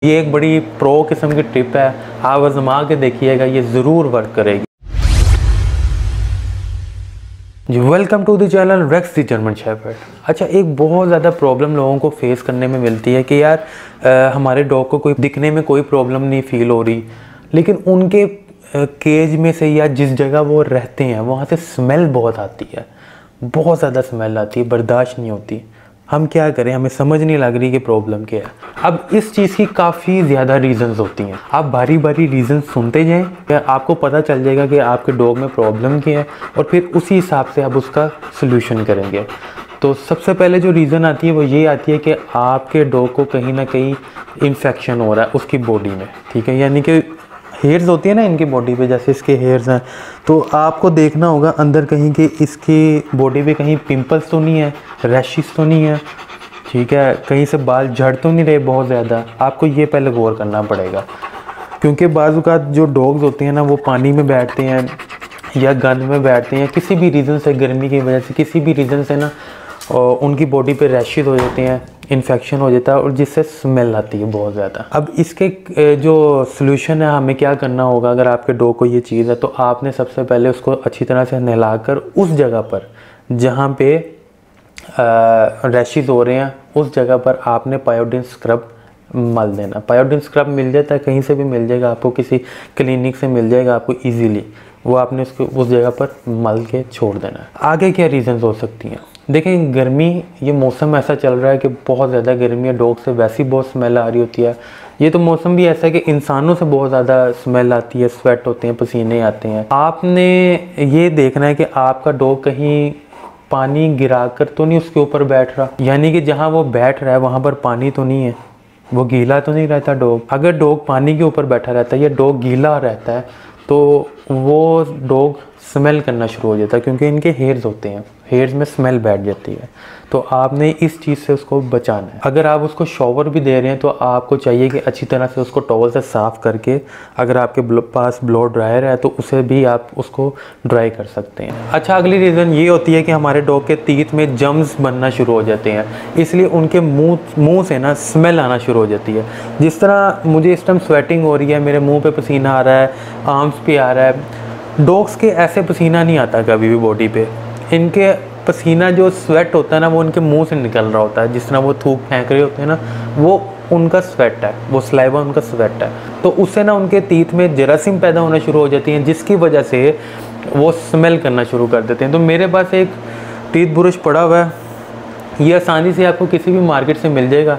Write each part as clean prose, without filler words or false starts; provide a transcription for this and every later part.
ये एक बड़ी प्रो किस्म की टिप है, आप आजमा के देखिएगा, ये ज़रूर वर्क करेगी। जी welcome to the channel Rex the German Shepherd. अच्छा, एक बहुत ज़्यादा प्रॉब्लम लोगों को फेस करने में मिलती है कि यार हमारे डॉग को कोई दिखने में कोई प्रॉब्लम नहीं फील हो रही, लेकिन उनके केज में से या जिस जगह वो रहते हैं वहाँ से स्मेल बहुत आती है, बहुत ज़्यादा स्मेल आती है, बर्दाश्त नहीं होती। हम क्या करें, हमें समझ नहीं लग रही कि प्रॉब्लम क्या है। अब इस चीज़ की काफ़ी ज़्यादा रीज़न्स होती हैं, आप बारी बारी रीज़न सुनते जाएं, या आपको पता चल जाएगा कि आपके डॉग में प्रॉब्लम क्या है और फिर उसी हिसाब से आप उसका सोल्यूशन करेंगे। तो सबसे पहले जो रीज़न आती है वो ये आती है कि आपके डॉग को कहीं ना कहीं इन्फेक्शन हो रहा है उसकी बॉडी में, ठीक है। यानी कि हेयर्स होती है ना इनकी बॉडी पे, जैसे इसके हेयर्स हैं, तो आपको देखना होगा अंदर कहीं कि इसकी बॉडी पे कहीं पिंपल्स तो नहीं है, रैशेस तो नहीं है, ठीक है, कहीं से बाल झड़ तो नहीं रहे बहुत ज़्यादा। आपको ये पहले गौर करना पड़ेगा, क्योंकि बाज़ औक़ात जो डॉग्स होते हैं ना वो पानी में बैठते हैं या गंद में बैठते हैं, किसी भी रीज़न से, गर्मी की वजह से, किसी भी रीज़न से ना उनकी बॉडी पे रैशेस हो जाते हैं, इन्फेक्शन हो जाता है और जिससे स्मेल आती है बहुत ज़्यादा। अब इसके जो सलूशन है, हमें क्या करना होगा, अगर आपके डॉग को ये चीज़ है तो आपने सबसे पहले उसको अच्छी तरह से नहलाकर उस जगह पर जहाँ पे रैशेस हो रहे हैं उस जगह पर आपने पायोडीन स्क्रब मल देना। पायोडीन स्क्रब मिल जाता है, कहीं से भी मिल जाएगा आपको, किसी क्लिनिक से मिल जाएगा आपको ईजीली, वो आपने उसको उस जगह पर मल के छोड़ देना है। आगे क्या रीज़न्स हो सकती हैं, देखें, गर्मी, ये मौसम ऐसा चल रहा है कि बहुत ज़्यादा गर्मी है, डॉग से वैसी बहुत स्मेल आ रही होती है। ये तो मौसम भी ऐसा है कि इंसानों से बहुत ज़्यादा स्मेल आती है, स्वेट होते हैं, पसीने आते हैं। आपने ये देखना है कि आपका डॉग कहीं पानी गिरा कर तो नहीं उसके ऊपर बैठ रहा, यानी कि जहाँ वो बैठ रहा है वहाँ पर पानी तो नहीं है, वो गीला तो नहीं रहता डॉग। अगर डॉग पानी के ऊपर बैठा रहता है या डॉग गीला रहता है तो वो डॉग स्मेल करना शुरू हो जाता है, क्योंकि इनके हेयर्स होते हैं, हेयर्स में स्मेल बैठ जाती है। तो आपने इस चीज़ से उसको बचाना है। अगर आप उसको शॉवर भी दे रहे हैं तो आपको चाहिए कि अच्छी तरह से उसको टॉवल से साफ़ करके, अगर आपके पास ब्लो ड्रायर है तो उसे भी आप उसको ड्राई कर सकते हैं। अच्छा, अगली रीज़न ये होती है कि हमारे डॉग के टीथ में जम्स बनना शुरू हो जाते हैं, इसलिए उनके मुँह से ना स्मेल आना शुरू हो जाती है। जिस तरह मुझे इस टाइम स्वेटिंग हो रही है, मेरे मुँह पर पसीना आ रहा है, आर्म्स पे आ रहा है, डॉग्स के ऐसे पसीना नहीं आता कभी भी बॉडी पे। इनके पसीना जो स्वेट होता है ना वो उनके मुंह से निकल रहा होता है, जिस तरह वो थूक फेंक रहे होते हैं ना, वो उनका स्वेट है, वो स्लाइवा उनका स्वेट है। तो उससे ना उनके टीथ में जरासीम पैदा होना शुरू हो जाती हैं, जिसकी वजह से वो स्मेल करना शुरू कर देते हैं। तो मेरे पास एक टीथ ब्रश पड़ा हुआ है, ये आसानी से आपको किसी भी मार्केट से मिल जाएगा,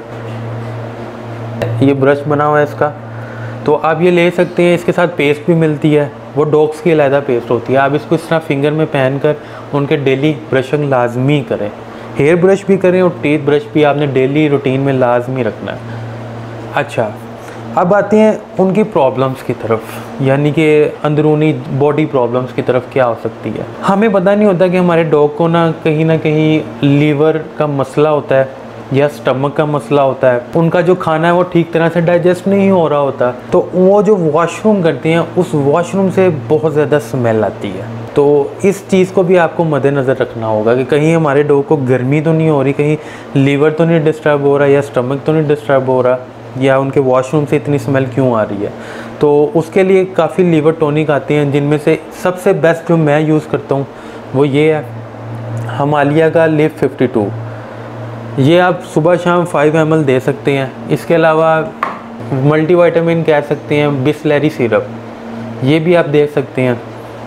ये ब्रश बना हुआ है इसका, तो आप ये ले सकते हैं। इसके साथ पेस्ट भी मिलती है, वो डॉग्स की अलहदा पेस्ट होती है। आप इसको इस तरह फिंगर में पहन कर उनके डेली ब्रशिंग लाजमी करें, हेयर ब्रश भी करें और टीथ ब्रश भी आपने डेली रूटीन में लाजमी रखना है। अच्छा, अब आते हैं उनकी प्रॉब्लम्स की तरफ, यानी कि अंदरूनी बॉडी प्रॉब्लम्स की तरफ क्या हो सकती है। हमें पता नहीं होता कि हमारे डॉग को ना कहीं लीवर का मसला होता है या स्टमक का मसला होता है, उनका जो खाना है वो ठीक तरह से डाइजेस्ट नहीं हो रहा होता, तो वो जो वॉशरूम करते हैं उस वॉशरूम से बहुत ज़्यादा स्मेल आती है। तो इस चीज़ को भी आपको मद्देनज़र रखना होगा कि कहीं हमारे डॉग को गर्मी तो नहीं हो रही, कहीं लीवर तो नहीं डिस्टर्ब हो रहा, या स्टमक तो नहीं डिस्टर्ब हो रहा, या उनके वॉशरूम से इतनी स्मेल क्यों आ रही है। तो उसके लिए काफ़ी लीवर टॉनिक आती हैं, जिनमें से सबसे बेस्ट जो मैं यूज़ करता हूँ वो ये है, हिमालय का लिव 52। ये आप सुबह शाम 5 ml दे सकते हैं। इसके अलावा मल्टीविटामिन कह सकते हैं, बिस्लेरी सिरप, ये भी आप दे सकते हैं।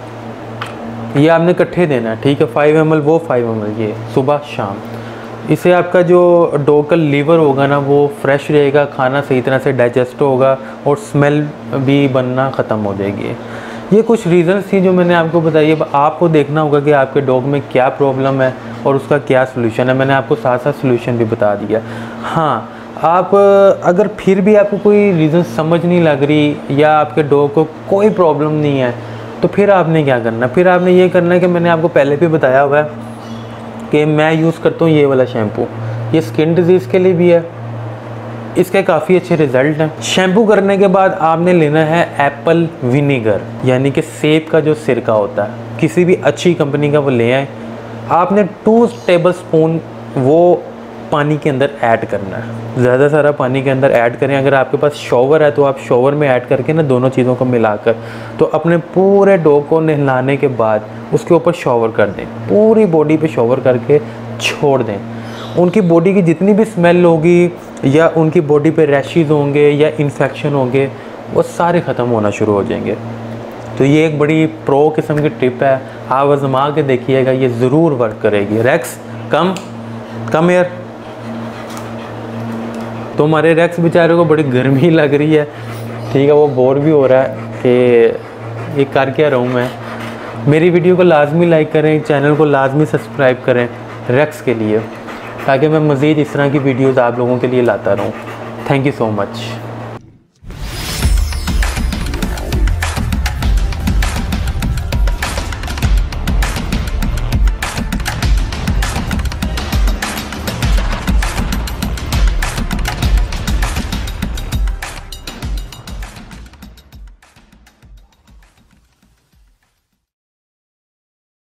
ये आपने इकट्ठे देना है, ठीक है, 5 ml वो 5 ml ये सुबह शाम। इससे आपका जो डॉग का लीवर होगा ना वो फ्रेश रहेगा, खाना सही तरह से डाइजेस्ट होगा और स्मेल भी बनना ख़त्म हो जाएगी। ये कुछ रीज़न्स थी जो मैंने आपको बताई। अब आपको देखना होगा कि आपके डॉग में क्या प्रॉब्लम है और उसका क्या सलूशन है। मैंने आपको साथ साथ सलूशन भी बता दिया। हाँ, आप अगर फिर भी आपको कोई रीज़न समझ नहीं लग रही या आपके डॉग को कोई प्रॉब्लम नहीं है, तो फिर आपने क्या करना, फिर आपने ये करना है कि मैंने आपको पहले भी बताया हुआ है कि मैं यूज़ करता हूँ ये वाला शैम्पू, ये स्किन डिजीज़ के लिए भी है, इसके काफ़ी अच्छे रिज़ल्ट हैं। शैम्पू करने के बाद आपने लेना है एप्पल विनेगर, यानी कि सेब का जो सिरका होता है, किसी भी अच्छी कंपनी का वो ले आए। आपने 2 टेबल स्पून वो पानी के अंदर ऐड करना है, ज़्यादा सारा पानी के अंदर ऐड करें। अगर आपके पास शॉवर है तो आप शॉवर में ऐड करके ना दोनों चीज़ों को मिलाकर तो अपने पूरे डॉग को नहलाने के बाद उसके ऊपर शॉवर कर दें, पूरी बॉडी पे शॉवर करके छोड़ दें। उनकी बॉडी की जितनी भी स्मेल होगी या उनकी बॉडी पे रैशेज़ होंगे या इन्फेक्शन होंगे वो सारे ख़त्म होना शुरू हो जाएंगे। तो ये एक बड़ी प्रो किस्म की टिप है, आप आजमा के देखिएगा, ये ज़रूर वर्क करेगी। रेक्स कम यार। तो हमारे रेक्स बेचारे को बड़ी गर्मी लग रही है, ठीक है, वो बोर भी हो रहा है कि ये कर क्या रहा हूँ मैं। मेरी वीडियो को लाजमी लाइक करें, चैनल को लाजमी सब्सक्राइब करें रेक्स के लिए, ताकि मैं मज़ीद इस तरह की वीडियोज़ आप लोगों के लिए लाता रहूँ। Thank you so much.